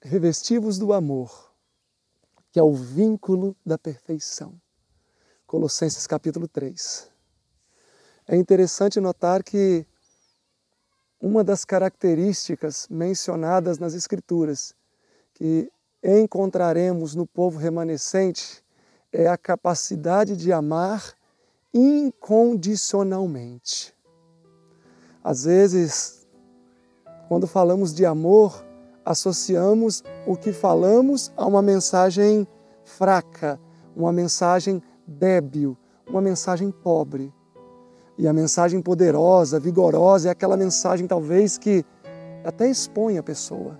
revesti-vos do amor, que é o vínculo da perfeição. Colossenses capítulo 3. É interessante notar que uma das características mencionadas nas Escrituras que encontraremos no povo remanescente é a capacidade de amar incondicionalmente. Às vezes, quando falamos de amor, associamos o que falamos a uma mensagem fraca, uma mensagem débil, uma mensagem pobre. E a mensagem poderosa, vigorosa, é aquela mensagem talvez que até expõe a pessoa.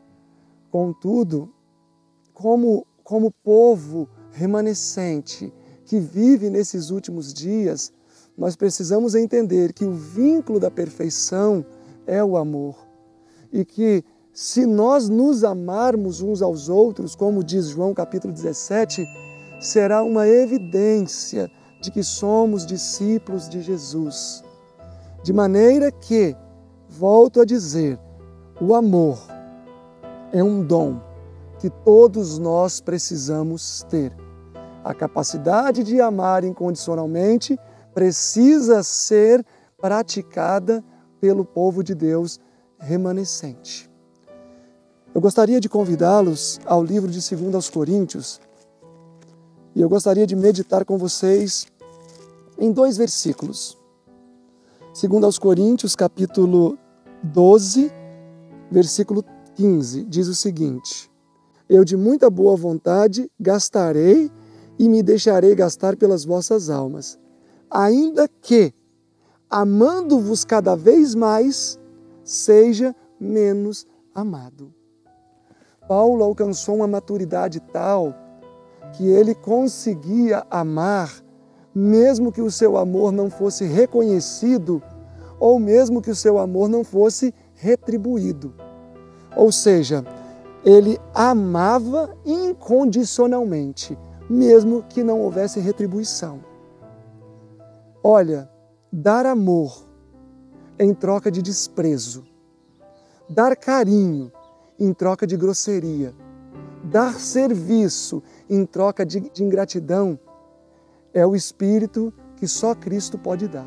Contudo, como povo remanescente que vive nesses últimos dias, nós precisamos entender que o vínculo da perfeição é o amor. E que se nós nos amarmos uns aos outros, como diz João capítulo 17, será uma evidência de que somos discípulos de Jesus. De maneira que, volto a dizer, o amor é um dom que todos nós precisamos ter. A capacidade de amar incondicionalmente precisa ser praticada pelo povo de Deus remanescente. Eu gostaria de convidá-los ao livro de 2 Coríntios, e eu gostaria de meditar com vocês em 2 versículos. 2 Coríntios, capítulo 12, versículo 15, diz o seguinte: Eu de muita boa vontade gastarei e me deixarei gastar pelas vossas almas, ainda que, amando-vos cada vez mais, seja menos amado. Paulo alcançou uma maturidade tal que ele conseguia amar, mesmo que o seu amor não fosse reconhecido, ou mesmo que o seu amor não fosse retribuído. Ou seja, ele amava incondicionalmente, mesmo que não houvesse retribuição. Olha, dar amor em troca de desprezo, dar carinho em troca de grosseria, dar serviço em troca de ingratidão, é o espírito que só Cristo pode dar.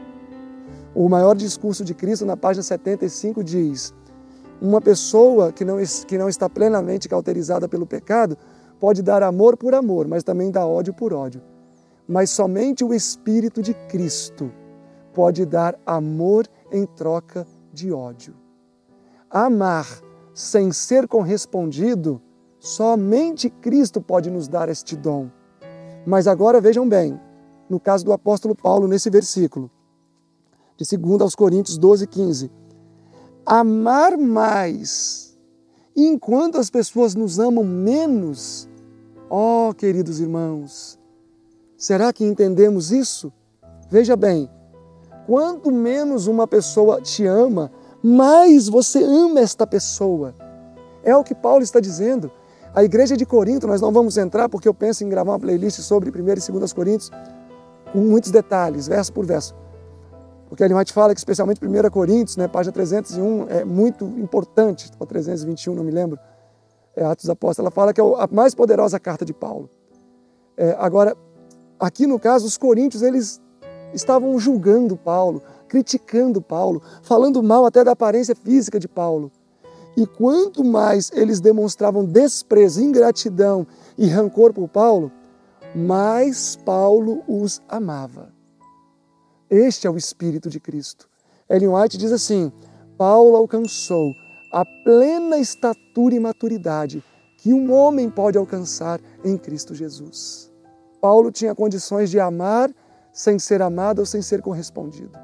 O maior discurso de Cristo, na página 75, diz: uma pessoa que não está plenamente cauterizada pelo pecado pode dar amor por amor, mas também dá ódio por ódio. Mas somente o Espírito de Cristo pode dar amor em troca de ódio. Amar sem ser correspondido, somente Cristo pode nos dar este dom. Mas agora vejam bem, no caso do apóstolo Paulo, nesse versículo, de 2 Coríntios 12, 15. Amar mais, enquanto as pessoas nos amam menos. Oh, queridos irmãos, será que entendemos isso? Veja bem, quanto menos uma pessoa te ama, mais você ama esta pessoa. É o que Paulo está dizendo. A igreja de Corinto, nós não vamos entrar porque eu penso em gravar uma playlist sobre 1 e 2 Coríntios com muitos detalhes, verso por verso. Porque Ellen White fala que especialmente 1 Coríntios, página 301, é muito importante, ou 321, não me lembro, Atos dos Apóstolos, ela fala que é a mais poderosa carta de Paulo. Agora, aqui no caso, os coríntios, eles estavam julgando Paulo, criticando Paulo, falando mal até da aparência física de Paulo. E quanto mais eles demonstravam desprezo, ingratidão e rancor por Paulo, mais Paulo os amava. Este é o Espírito de Cristo. Ellen White diz assim: Paulo alcançou a plena estatura e maturidade que um homem pode alcançar em Cristo Jesus. Paulo tinha condições de amar sem ser amado ou sem ser correspondido.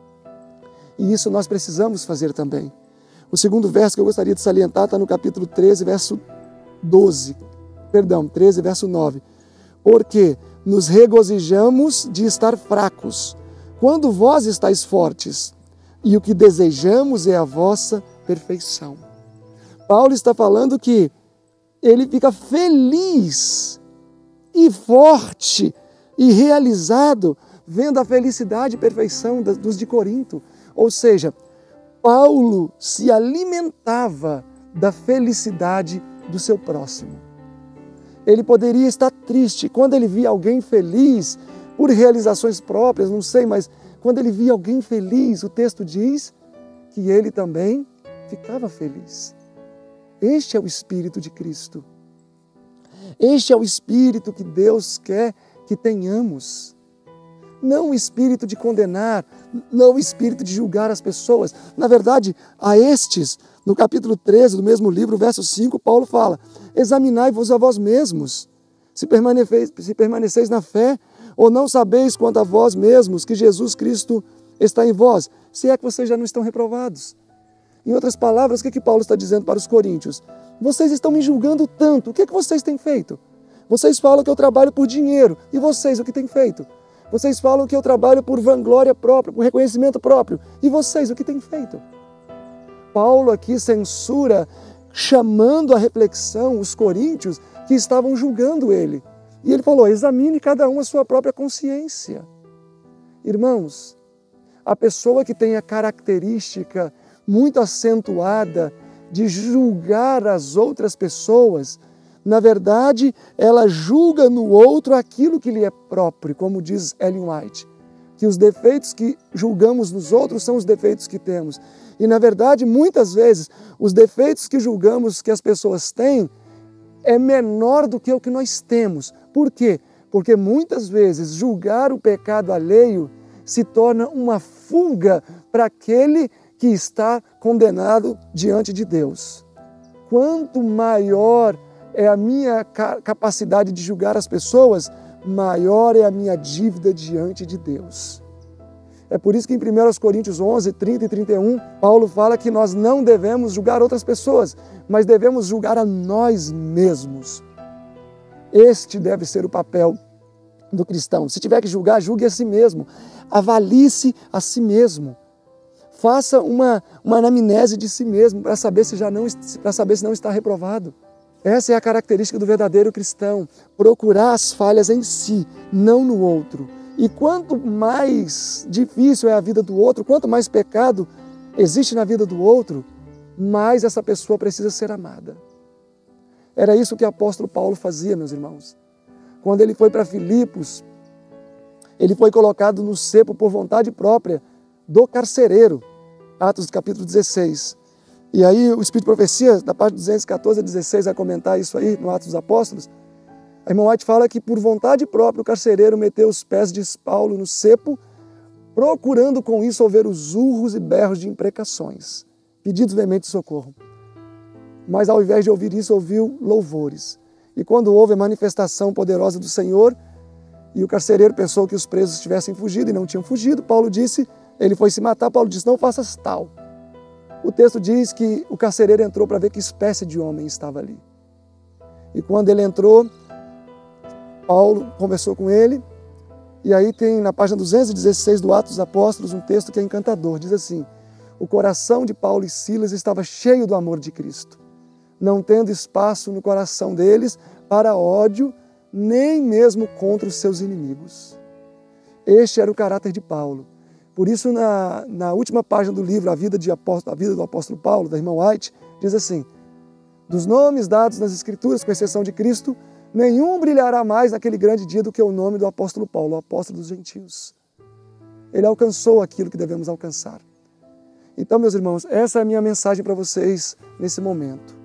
E isso nós precisamos fazer também. O segundo verso que eu gostaria de salientar está no capítulo 13, verso 13, verso 9. Porque nos regozijamos de estar fracos, quando vós estáis fortes, e o que desejamos é a vossa perfeição. Paulo está falando que ele fica feliz e forte e realizado vendo a felicidade e perfeição dos de Corinto. Ou seja, Paulo se alimentava da felicidade do seu próximo. Ele poderia estar triste quando ele via alguém feliz por realizações próprias, não sei, mas quando ele via alguém feliz, o texto diz que ele também ficava feliz. Este é o Espírito de Cristo. Este é o Espírito que Deus quer que tenhamos. Não o espírito de condenar, não o espírito de julgar as pessoas. Na verdade, a estes, no capítulo 13 do mesmo livro, verso 5, Paulo fala: examinai-vos a vós mesmos, se permaneceis na fé, ou não sabeis quanto a vós mesmos que Jesus Cristo está em vós, se é que vocês já não estão reprovados. Em outras palavras, o que Paulo está dizendo para os coríntios? Vocês estão me julgando tanto, o que vocês têm feito? Vocês falam que eu trabalho por dinheiro, e vocês o que têm feito? Vocês falam que eu trabalho por vanglória própria, por reconhecimento próprio, e vocês o que têm feito? Paulo aqui censura, chamando à reflexão os coríntios que estavam julgando ele. E ele falou: examine cada um a sua própria consciência. Irmãos, a pessoa que tem a característica muito acentuada de julgar as outras pessoas, na verdade, ela julga no outro aquilo que lhe é próprio, como diz Ellen White, que os defeitos que julgamos nos outros são os defeitos que temos. E, na verdade, muitas vezes, os defeitos que julgamos que as pessoas têm é menor do que o que nós temos. Por quê? Porque muitas vezes julgar o pecado alheio se torna uma fuga para aquele que está condenado diante de Deus. Quanto maior é a minha capacidade de julgar as pessoas, maior é a minha dívida diante de Deus. É por isso que em 1 Coríntios 11, 30 e 31, Paulo fala que nós não devemos julgar outras pessoas, mas devemos julgar a nós mesmos. Este deve ser o papel do cristão. Se tiver que julgar, julgue a si mesmo. Avalie-se a si mesmo. Faça uma anamnese de si mesmo para saber se não está reprovado. Essa é a característica do verdadeiro cristão, procurar as falhas em si, não no outro. E quanto mais difícil é a vida do outro, quanto mais pecado existe na vida do outro, mais essa pessoa precisa ser amada. Era isso que o apóstolo Paulo fazia, meus irmãos. Quando ele foi para Filipos, ele foi colocado no cepo por vontade própria do carcereiro, Atos capítulo 16. E aí o Espírito de Profecia, da página 214 a 16, vai comentar isso aí no Atos dos Apóstolos. A irmã White fala que por vontade própria o carcereiro meteu os pés de Paulo no cepo, procurando com isso ouvir os urros e berros de imprecações, pedidos veementes de socorro. Mas ao invés de ouvir isso, ouviu louvores. E quando houve a manifestação poderosa do Senhor, e o carcereiro pensou que os presos tivessem fugido e não tinham fugido, Paulo disse, ele foi se matar, Paulo disse, não faças tal. O texto diz que o carcereiro entrou para ver que espécie de homem estava ali. E quando ele entrou, Paulo conversou com ele, e aí tem na página 216 do Atos dos Apóstolos um texto que é encantador, diz assim: o coração de Paulo e Silas estava cheio do amor de Cristo, não tendo espaço no coração deles para ódio, nem mesmo contra os seus inimigos. Este era o caráter de Paulo. Por isso, na última página do livro, A Vida do Apóstolo Paulo, da irmã White, diz assim: dos nomes dados nas Escrituras, com exceção de Cristo, nenhum brilhará mais naquele grande dia do que o nome do apóstolo Paulo, o apóstolo dos gentios. Ele alcançou aquilo que devemos alcançar. Então, meus irmãos, essa é a minha mensagem para vocês nesse momento.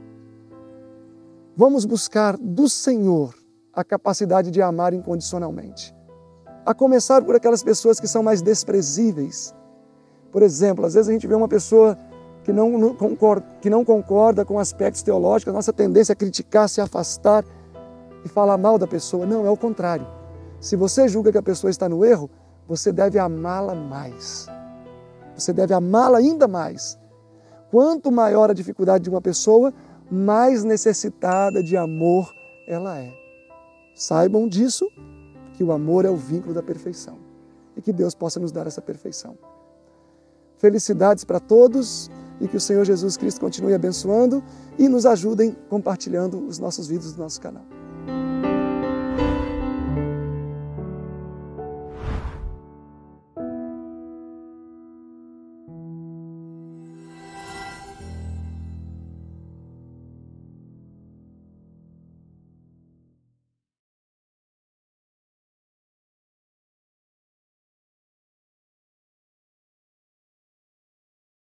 Vamos buscar do Senhor a capacidade de amar incondicionalmente. A começar por aquelas pessoas que são mais desprezíveis. Por exemplo, às vezes a gente vê uma pessoa que não concorda com aspectos teológicos, a nossa tendência é criticar, se afastar e falar mal da pessoa. Não, é o contrário. Se você julga que a pessoa está no erro, você deve amá-la mais. Você deve amá-la ainda mais. Quanto maior a dificuldade de uma pessoa, mais necessitada de amor ela é. Saibam disso, que o amor é o vínculo da perfeição e que Deus possa nos dar essa perfeição. Felicidades para todos e que o Senhor Jesus Cristo continue abençoando e nos ajudem compartilhando os nossos vídeos do nosso canal.